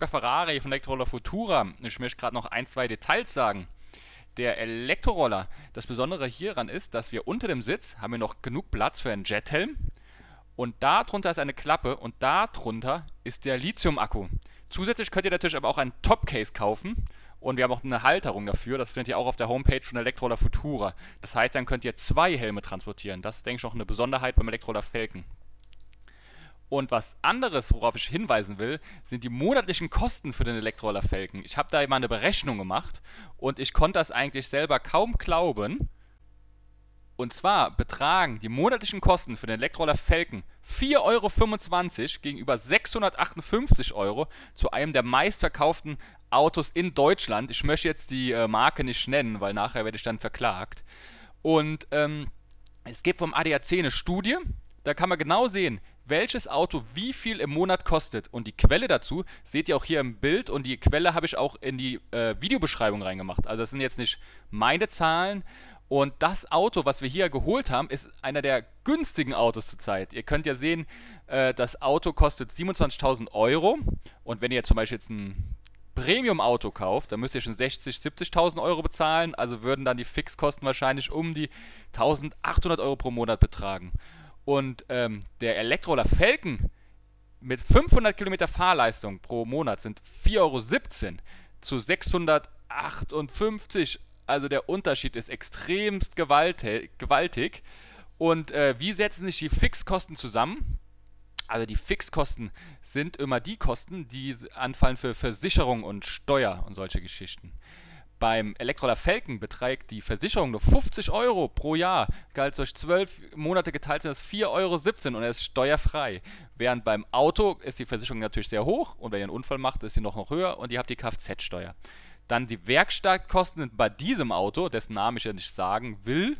Ferrari von Elektroroller Futura. Ich möchte gerade noch ein, zwei Details sagen. Der Elektroroller, das Besondere hieran ist, dass wir unter dem Sitz haben wir noch genug Platz für einen Jethelm und darunter ist eine Klappe und darunter ist der Lithium-Akku. Zusätzlich könnt ihr natürlich aber auch einen Topcase kaufen und wir haben auch eine Halterung dafür. Das findet ihr auch auf der Homepage von Elektroroller Futura. Das heißt, dann könnt ihr zwei Helme transportieren. Das ist, denke ich, noch eine Besonderheit beim Elektroroller Falcon. Und was anderes, worauf ich hinweisen will, sind die monatlichen Kosten für den Elektroroller Falcon. Ich habe da mal eine Berechnung gemacht und ich konnte das eigentlich selber kaum glauben. Und zwar betragen die monatlichen Kosten für den Elektroroller Falcon 4,25 € gegenüber 658 € zu einem der meistverkauften Autos in Deutschland. Ich möchte jetzt die Marke nicht nennen, weil nachher werde ich dann verklagt. Und es gibt vom ADAC eine Studie, da kann man genau sehen, welches Auto wie viel im Monat kostet. Und die Quelle dazu seht ihr auch hier im Bild und die Quelle habe ich auch in die Videobeschreibung reingemacht. Also das sind jetzt nicht meine Zahlen. Und das Auto, was wir hier geholt haben, ist einer der günstigen Autos zurzeit. Ihr könnt ja sehen, das Auto kostet 27.000 €. Und wenn ihr zum Beispiel jetzt ein Premium-Auto kauft, dann müsst ihr schon 60.000, 70.000 € bezahlen. Also würden dann die Fixkosten wahrscheinlich um die 1.800 € pro Monat betragen. Und der Elektroroller Falcon mit 500 Kilometer Fahrleistung pro Monat sind 4,17 € zu 658. Also der Unterschied ist extremst gewaltig. Und wie setzen sich die Fixkosten zusammen? Also die Fixkosten sind immer die Kosten, die anfallen für Versicherung und Steuer und solche Geschichten. Beim Elektroroller Falcon beträgt die Versicherung nur 50 € pro Jahr. Galt durch 12 Monate geteilt sind das 4,17 € und er ist steuerfrei. Während beim Auto ist die Versicherung natürlich sehr hoch und wenn ihr einen Unfall macht, ist sie noch höher und ihr habt die Kfz-Steuer. Dann die Werkstattkosten sind bei diesem Auto, dessen Namen ich ja nicht sagen will,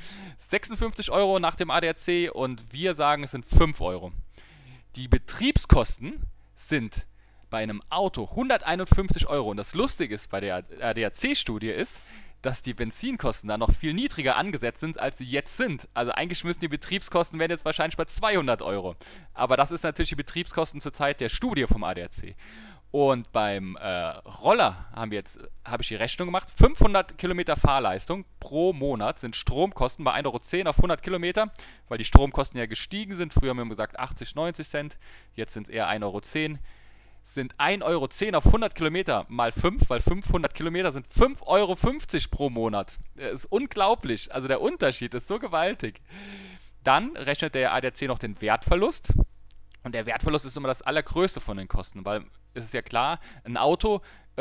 56 € nach dem ADAC und wir sagen, es sind 5 €. Die Betriebskosten sind bei einem Auto 151 € und das Lustige ist bei der ADAC-Studie ist, dass die Benzinkosten da noch viel niedriger angesetzt sind, als sie jetzt sind. Also eigentlich müssen die Betriebskosten werden jetzt wahrscheinlich bei 200 €. Aber das ist natürlich die Betriebskosten zur Zeit der Studie vom ADAC. Und beim Roller habe ich die Rechnung gemacht. 500 Kilometer Fahrleistung pro Monat sind Stromkosten bei 1,10 € auf 100 Kilometer, weil die Stromkosten ja gestiegen sind. Früher haben wir gesagt 80, 90 Cent, jetzt sind es eher 1,10 €. Sind 1,10 € auf 100 Kilometer mal 5, weil 500 Kilometer sind 5,50 € pro Monat. Das ist unglaublich. Also der Unterschied ist so gewaltig. Dann rechnet der ADAC noch den Wertverlust. Und der Wertverlust ist immer das allergrößte von den Kosten, weil es ist ja klar, ein Auto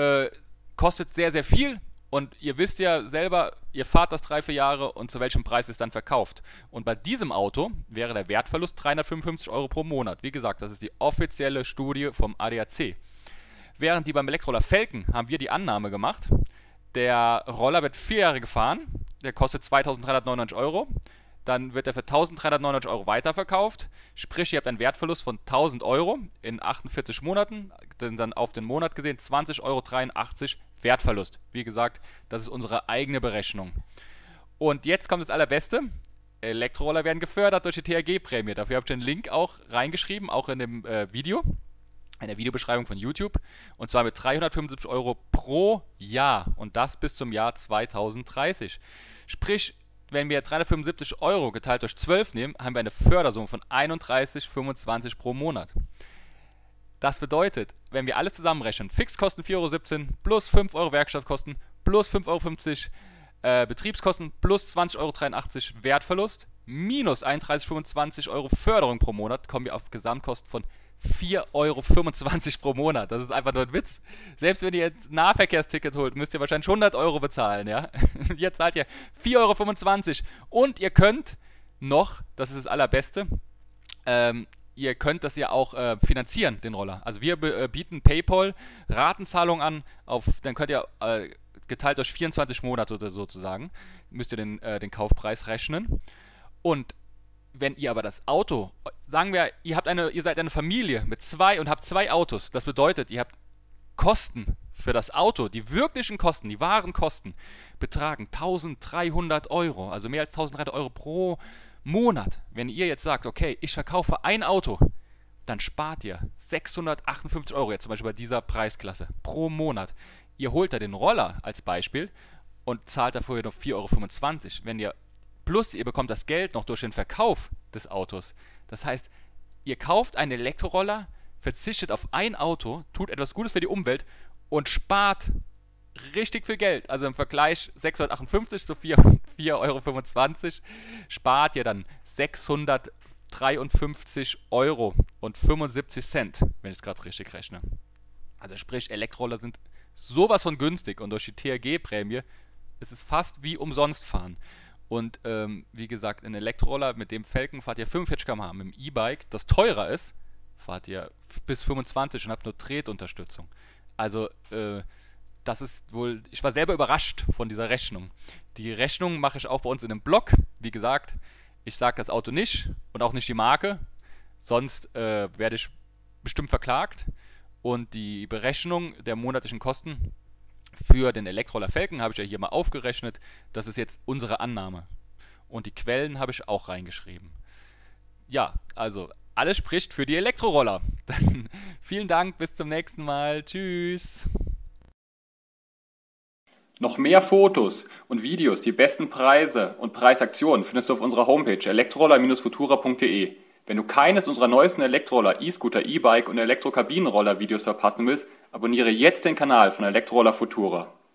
kostet sehr, sehr viel und ihr wisst ja selber, ihr fahrt das 3, 4 Jahre und zu welchem Preis es dann verkauft. Und bei diesem Auto wäre der Wertverlust 355 € pro Monat. Wie gesagt, das ist die offizielle Studie vom ADAC. Während die beim Elektroroller Falcon haben wir die Annahme gemacht, der Roller wird 4 Jahre gefahren, der kostet 2.399 €. Dann wird er für 1.399 € weiterverkauft. Sprich, ihr habt einen Wertverlust von 1.000 € in 48 Monaten. Das sind dann auf den Monat gesehen 20,83 € Wertverlust. Wie gesagt, das ist unsere eigene Berechnung. Und jetzt kommt das Allerbeste. Elektroroller werden gefördert durch die THG-Prämie. Dafür habe ich den Link auch reingeschrieben, auch in dem Video, in der Videobeschreibung von YouTube. Und zwar mit 375 € pro Jahr. Und das bis zum Jahr 2030. Sprich, wenn wir 375 € geteilt durch 12 nehmen, haben wir eine Fördersumme von 31,25 € pro Monat. Das bedeutet, wenn wir alles zusammenrechnen, Fixkosten 4,17 € plus 5 € Werkstattkosten plus 5,50 € Betriebskosten plus 20,83 € Wertverlust minus 31,25 € Förderung pro Monat, kommen wir auf Gesamtkosten von 4,25 € pro Monat. Das ist einfach nur ein Witz. Selbst wenn ihr jetzt ein Nahverkehrsticket holt, müsst ihr wahrscheinlich 100 € bezahlen, ja. Jetzt zahlt ihr 4,25 € und ihr könnt noch, das ist das Allerbeste, ihr könnt das ja auch finanzieren, den Roller. Also wir bieten PayPal Ratenzahlung an, dann könnt ihr geteilt durch 24 Monate oder sozusagen, müsst ihr den Kaufpreis rechnen. Und wenn ihr aber das Auto, sagen wir, ihr seid eine Familie mit und habt 2 Autos, das bedeutet, ihr habt Kosten für das Auto, die wirklichen Kosten, die wahren Kosten, betragen 1.300 €, also mehr als 1.300 € pro Monat. Wenn ihr jetzt sagt, okay, ich verkaufe ein Auto dann spart ihr 658 Euro, jetzt zum Beispiel bei dieser Preisklasse, pro Monat. Ihr holt da den Roller als Beispiel und zahlt dafür noch 4,25 Euro. Wenn ihr, plus ihr bekommt das Geld noch durch den Verkauf des Autos. Das heißt, ihr kauft einen Elektroroller, verzichtet auf ein Auto, tut etwas Gutes für die Umwelt und spart richtig viel Geld. Also im Vergleich 658 zu 4,25 Euro spart ihr dann 653 Euro und 75 Cent, wenn ich es gerade richtig rechne. Also sprich, Elektroroller sind sowas von günstig und durch die TRG-Prämie ist es fast wie umsonst fahren. Und wie gesagt, ein Elektroroller mit dem Felgen fahrt ihr 45 km/h. Mit dem E-Bike, das teurer ist, fahrt ihr bis 25 und habt nur Tretunterstützung. Also das ist wohl, ich war selber überrascht von dieser Rechnung. Die Rechnung mache ich auch bei uns in einem Blog. Wie gesagt, ich sage das Auto nicht und auch nicht die Marke, sonst werde ich bestimmt verklagt. Und die Berechnung der monatlichen Kosten für den Elektroroller Felgen habe ich ja hier mal aufgerechnet. Das ist jetzt unsere Annahme. Und die Quellen habe ich auch reingeschrieben. Ja, also alles spricht für die Elektroroller. Dann vielen Dank, bis zum nächsten Mal. Tschüss. Noch mehr Fotos und Videos, die besten Preise und Preisaktionen findest du auf unserer Homepage elektroroller-futura.de. Wenn du keines unserer neuesten Elektroroller, E-Scooter, E-Bike und Elektrokabinenroller Videos verpassen willst, abonniere jetzt den Kanal von Elektroroller Futura.